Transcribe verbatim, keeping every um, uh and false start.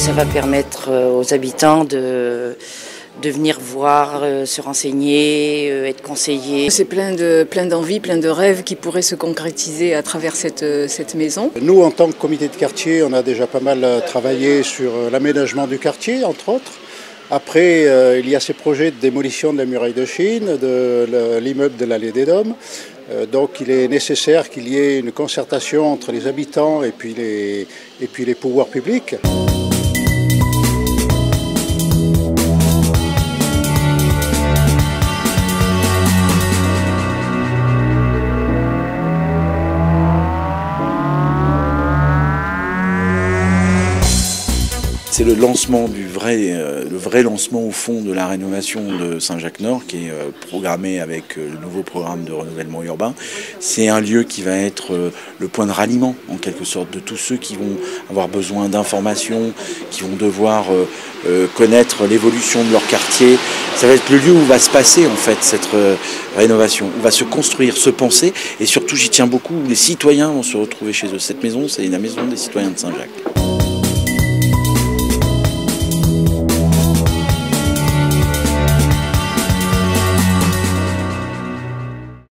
ça va permettre aux habitants de, de venir voir, se renseigner, être conseillés. C'est plein de, plein d'envies, plein de rêves qui pourraient se concrétiser à travers cette, cette maison. Nous, en tant que comité de quartier, on a déjà pas mal travaillé sur l'aménagement du quartier, entre autres. Après, euh, il y a ces projets de démolition de la muraille de Chine, de l'immeuble de l'allée des Dômes. Euh, donc il est nécessaire qu'il y ait une concertation entre les habitants et puis les, et puis les pouvoirs publics. C'est le lancement du vrai, euh, le vrai lancement au fond de la rénovation de Saint-Jacques-Nord qui est euh, programmé avec euh, le nouveau programme de renouvellement urbain. C'est un lieu qui va être euh, le point de ralliement en quelque sorte de tous ceux qui vont avoir besoin d'informations, qui vont devoir euh, euh, connaître l'évolution de leur quartier. Ça va être le lieu où va se passer en fait cette euh, rénovation, où va se construire, se penser et surtout j'y tiens beaucoup, où les citoyens vont se retrouver chez eux. Cette maison, c'est la maison des citoyens de Saint-Jacques.